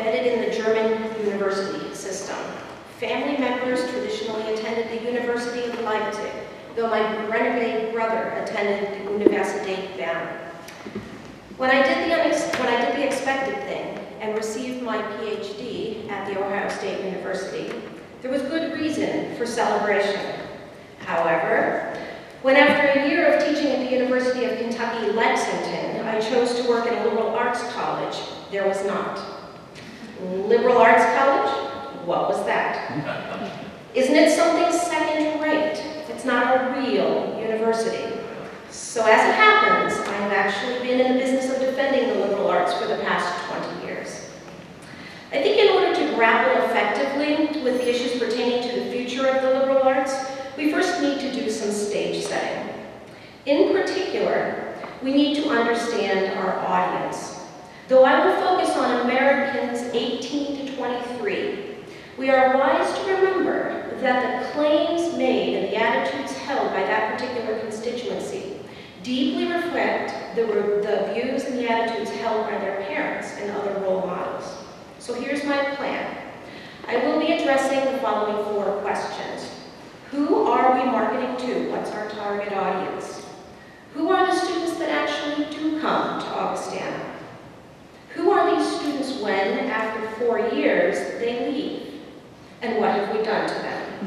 embedded in the German university system. Family members traditionally attended the University of Leipzig, though my renegade brother attended the Universität Bern. When I did the expected thing and received my PhD at The Ohio State University, there was good reason for celebration. However, when after a year of teaching at the University of Kentucky, Lexington, I chose to work at a liberal arts college, there was not. Liberal arts college? What was that? Isn't it something second-rate? It's not a real university. So as it happens, I have actually been in the business of defending the liberal arts for the past 20 years. I think in order to grapple effectively with the issues pertaining to the future of the liberal arts, we first need to do some stage setting. In particular, we need to understand our audience. Though I will focus on Americans 18 to 23, we are wise to remember that the claims made and the attitudes held by that particular constituency deeply reflect the views and the attitudes held by their parents and other role models. So here's my plan. I will be addressing the following 4 questions. Who are we marketing to? What's our target audience? Who are the students that actually do come to Augustana? Who are these students when, after 4 years, they leave? And what have we done to them?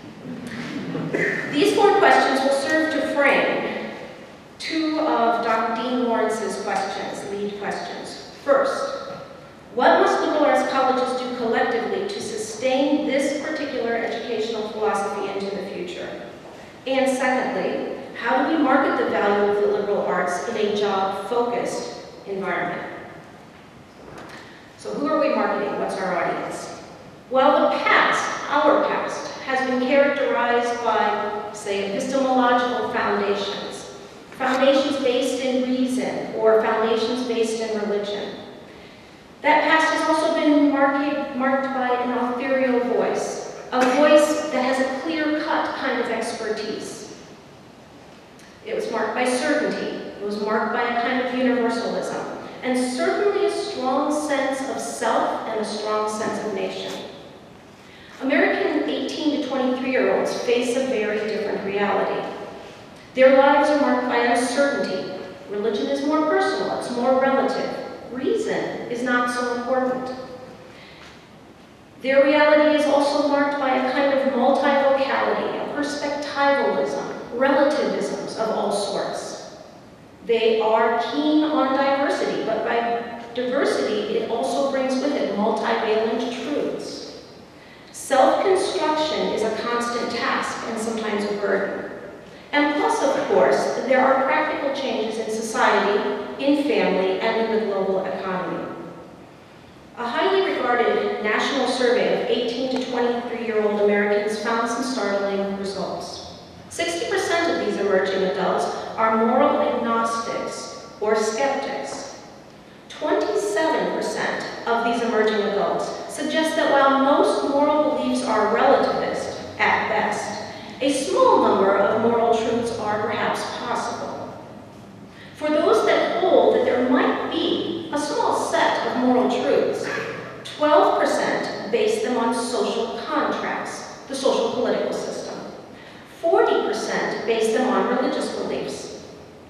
These 4 questions will serve to frame 2 of Dr. Dean Lawrence's questions, lead questions. First, what must liberal arts colleges do collectively to sustain this particular educational philosophy into the future? And secondly, how do we market the value of the liberal arts in a job-focused environment? So who are we marketing? What's our audience? Well, the past, our past, has been characterized by, say, epistemological foundations. Foundations based in reason, or foundations based in religion. That past has also been marked by an authorial voice, a voice that has a clear-cut kind of expertise. It was marked by certainty. It was marked by a kind of universalism, and certainly a strong sense of self and a strong sense of nation. American 18 to 23-year-olds face a very different reality. Their lives are marked by uncertainty. Religion is more personal, it's more relative. Reason is not so important. Their reality is also marked by a kind of multivocality, a perspectivalism, relativisms of all sorts. They are keen on diversity, but by diversity, it also brings with it multivalent truths. Self-construction is a constant task and sometimes a burden. And plus, of course, there are practical changes in society, in family, and in the global economy. A highly regarded national survey of 18 to 23-year-old Americans found some startling results. 60% of these emerging adults are moral agnostics or skeptics. 27% of these emerging adults suggest that while most moral beliefs are relativist at best, a small number of moral truths are perhaps possible. For those that hold that there might be a small set of moral truths, 12% base them on social contracts, the social political system. 40% base them on religious beliefs.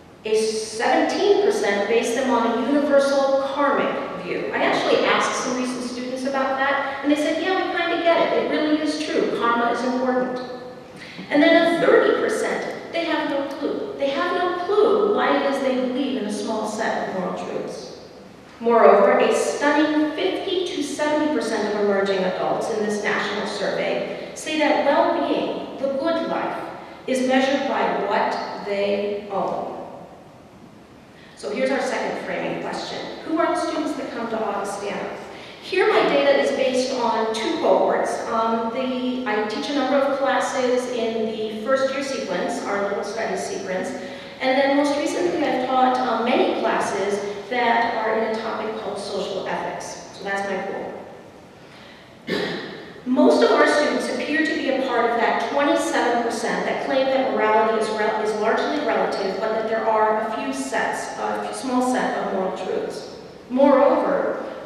17% base them on a universal karmic view. I actually asked some recent students about that, and they said, yeah, we kind of get it. It really is true. Karma is important. And then a 30%, they have no clue. They have no clue why it is they believe in a small set of moral truths. Moreover, a stunning 50 to 70% of emerging adults in this national survey say that well-being, the good life, is measured by what they own. So here's our second framing question. Who are the students that come to Augustana? Here my data is based on 2 cohorts. I teach a number of classes in the first year sequence, our liberal studies sequence, and then most recently I've taught many classes that are in a topic called social ethics. So that's my pool. Most of our students appear to be a part of that 27% that claim that morality is largely relative, but that there are a small set of moral truths. Moreover,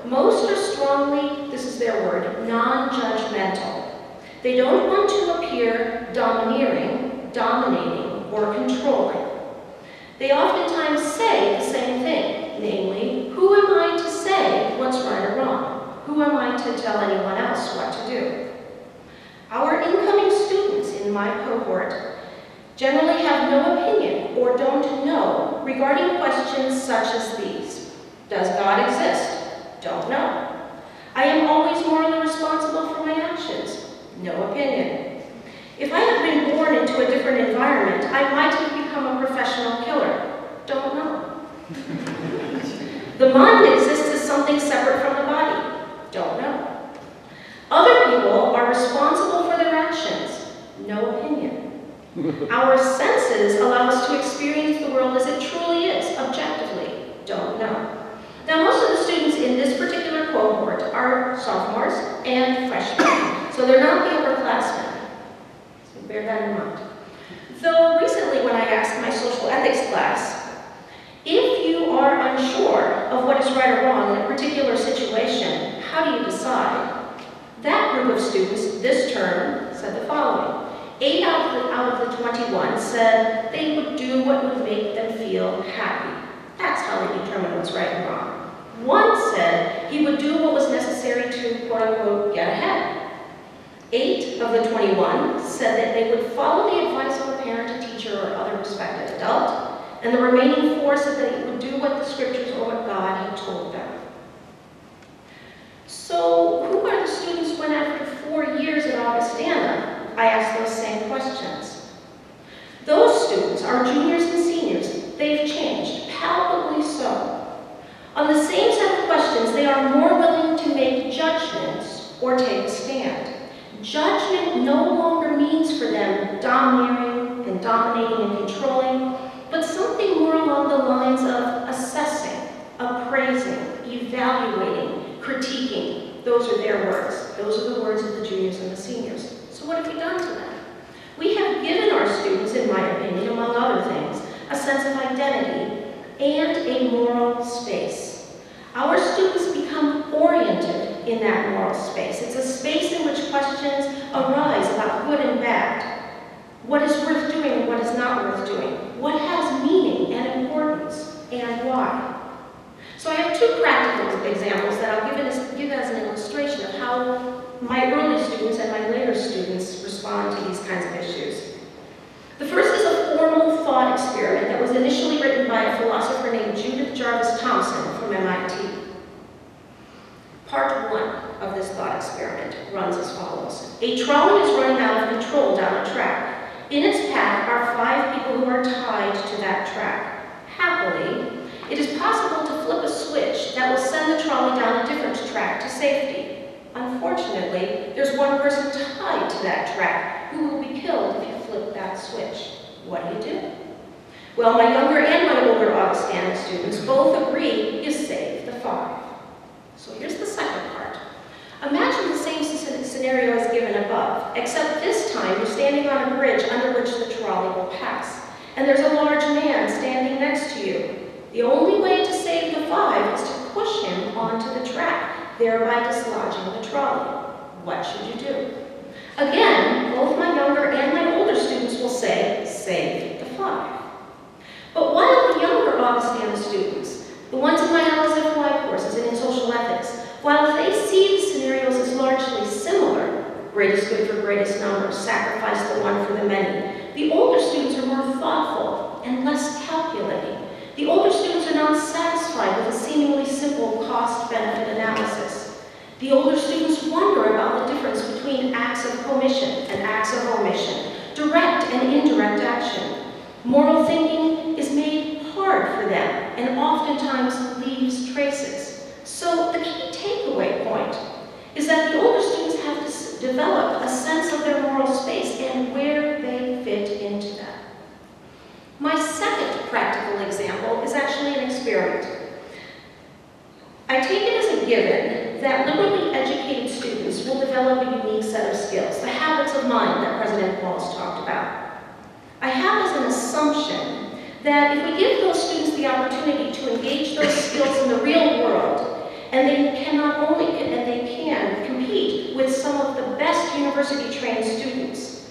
Most are strongly, this is their word, non-judgmental. They don't want to appear domineering, dominating, or controlling. They oftentimes say the same thing, namely, who am I to say what's right or wrong? Who am I to tell anyone else what to do? Our incoming students in my cohort generally have no opinion or don't know regarding questions such as these. Does God exist? Don't know. I am always morally responsible for my actions. No opinion. If I had been born into a different environment, I might have become a professional killer. Don't know. The mind exists as something separate from the body. Don't know. Other people are responsible for their actions. No opinion. Our senses allow us to experience the world as it truly is, objectively. Don't know. Now, most of the students in this particular cohort are sophomores and freshmen, so they're not the upperclassmen. So bear that in mind. Though recently when I asked my social ethics class, if you are unsure of what is right or wrong in a particular situation, how do you decide? That group of students this term said the following. 8 out of the 21 said they would do what would make them feel happy. That's how they determine what's right and wrong. One said he would do what was necessary to, quote-unquote, get ahead. 8 of the 21 said that they would follow the advice of a parent, a teacher, or other respected adult, and the remaining 4 said that they would do what the scriptures or what God had told them. So, who are the students when after 4 years at Augustana, I asked those same questions? Those students are juniors and seniors. They've changed, palpably so. On the same set of questions, they are more willing to make judgments or take a stand. Judgment no longer means for them domineering and dominating and controlling, but something more along the lines of assessing, appraising, evaluating, critiquing. Those are their words. Those are the words of the juniors and the seniors. So what have we done to them? We have given our students, in my opinion, among other things, a sense of identity and a moral space. Our students become oriented in that moral space. It's a space in which questions arise about good and bad. What is worth doing and what is not worth doing? What has meaning and importance, and why? So I have 2 practical examples that I'll give as an illustration of how my early students and my later students respond to these kinds of issues. The first is a formal thought experiment that was initially written by a philosopher named Judith Jarvis Thomson from MIT. Part 1 of this thought experiment runs as follows. A trolley is running out of control down a track. In its path are 5 people who are tied to that track. Happily, it is possible to flip a switch that will send the trolley down a different track to safety. Unfortunately, there's one person tied to that track who will be killed if you flip that switch. What do? Well, my younger and my older Augustana students both agree you save the 5. So here's the second part. Imagine the same scenario as given above, except this time you're standing on a bridge under which the trolley will pass, and there's a large man standing next to you. The only way to save the 5 is to push him onto the track, thereby dislodging the trolley. What should you do? Again, both my younger and my older students will say, save the 5. But while the younger Augustana students, the ones in my LSFY courses and in social ethics, while they see the scenarios as largely similar, greatest good for greatest number, sacrifice the one for the many, the older students are more thoughtful and less calculating. The older students are not satisfied with a seemingly simple cost-benefit analysis. The older students wonder about the difference between acts of commission and acts of omission, direct and indirect action. Moral thinking is made hard for them and oftentimes leaves traces. So the key takeaway point is that the older students have to develop a sense of their moral space and where they fit into that. My second practical example is actually an experiment. I take it as a given that liberally educated students will develop a unique set of skills, the habits of mind that President Paul's talked about. I have as an assumption that if we give those students the opportunity to engage those skills in the real world, and they cannot university-trained students,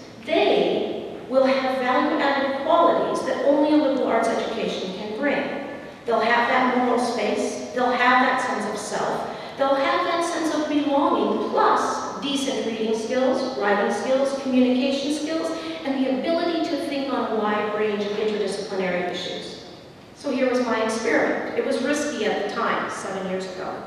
they will have value-added qualities that only a liberal arts education can bring. They'll have that moral space, they'll have that sense of self, they'll have that sense of belonging, plus decent reading skills, writing skills, communication skills, and the ability to think on a wide range of interdisciplinary issues. So here was my experiment. It was risky at the time, 7 years ago.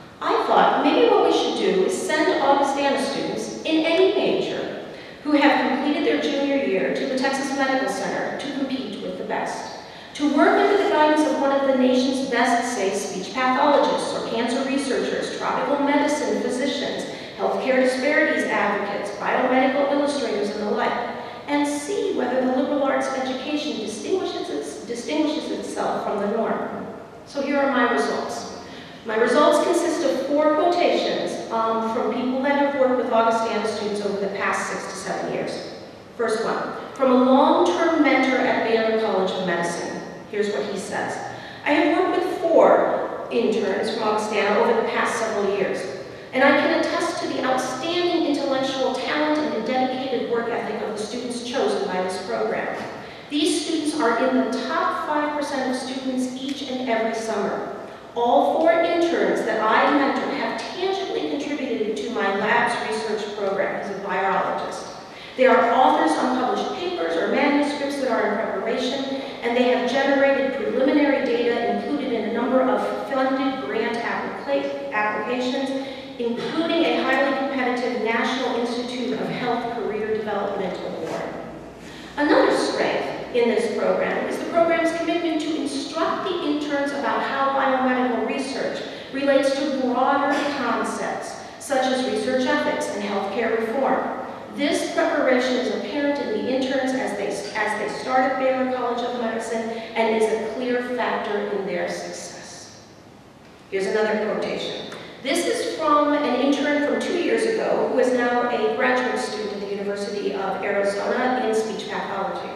I thought maybe what we should do is send Augustana students in any major who have completed their junior year to the Texas Medical Center to compete with the best, to work under the guidance of one of the nation's best, say, speech pathologists or cancer researchers, tropical medicine physicians, healthcare disparities advocates, biomedical illustrators, and the like, and see whether the liberal arts education distinguishes itself from the norm. So here are my results. My results consist of 4 quotations from people that have worked with Augustana students over the past 6 to 7 years. First one, from a long-term mentor at Baylor College of Medicine. Here's what he says. I have worked with 4 interns from Augustana over the past several years, and I can attest to the outstanding intellectual talent and the dedicated work ethic of the students chosen by this program. These students are in the top 5% of students each and every summer. All 4 interns that I mentor have tangibly contributed to my lab's research program as a biologist. They are authors on published papers or manuscripts that are in preparation, and they have generated preliminary data included in a number of funded grant applications, including a highly competitive National Institute of Health Career Development Award. Another strength in this program is the program's commitment to instruct the interns about how biomedical research relates to broader concepts, such as research ethics and healthcare reform. This preparation is apparent in the interns as they start at Baylor College of Medicine and is a clear factor in their success. Here's another quotation. This is from an intern from 2 years ago who is now a graduate student at the University of Arizona in speech pathology.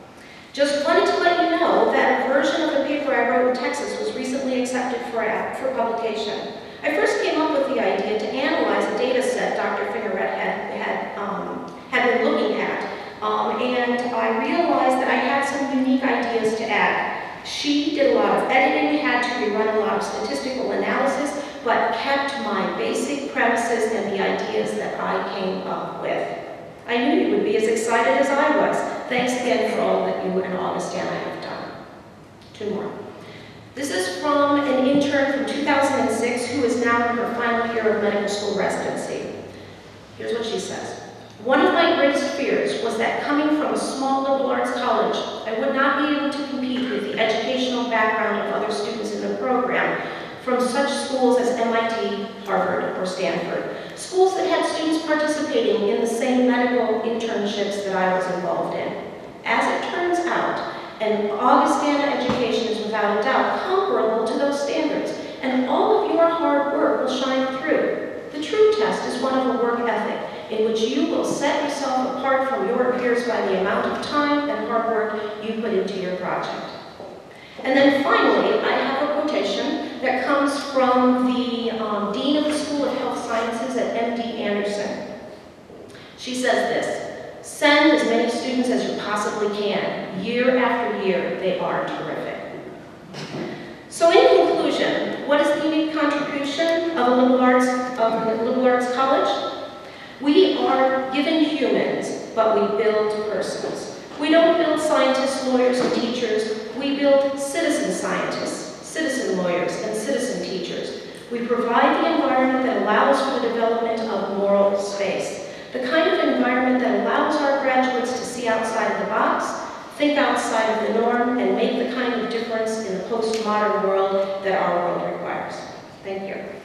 Just wanted to let you know that a version of the paper I wrote in Texas was recently accepted for publication. I first came up with the idea to analyze a data set Dr. Fingerette had been looking at, and I realized that I had some unique ideas to add. She did a lot of editing, had to rerun a lot of statistical analysis, but kept my basic premises and the ideas that I came up with. I knew you would be as excited as I was. Thanks again for all that you and Augustana have done. 2 more. This is from an intern from 2006 who is now in her final year of medical school residency. Here's what she says. One of my greatest fears was that coming from a small liberal arts college, I would not be able to compete with the educational background of other students in the program from such schools as MIT, Harvard, or Stanford. Schools that had students participating in the same medical internships that I was involved in. As it turns out, an Augustana education is without a doubt comparable to those standards, and all of your hard work will shine through. The true test is one of a work ethic, in which you will set yourself apart from your peers by the amount of time and hard work you put into your project. And then finally, I have a quotation that comes from the Dean of the School of Health Sciences at MD Anderson. She says this, send as many students as you possibly can. Year after year, they are terrific. So in conclusion, what is the unique contribution of a liberal arts college? We are given humans, but we build persons. We don't build scientists, lawyers, and teachers. We build citizen scientists, citizen lawyers, and citizen teachers. We provide the environment that allows for the development of moral space, the kind of environment that allows our graduates to see outside of the box, think outside of the norm, and make the kind of difference in the postmodern world that our world requires. Thank you.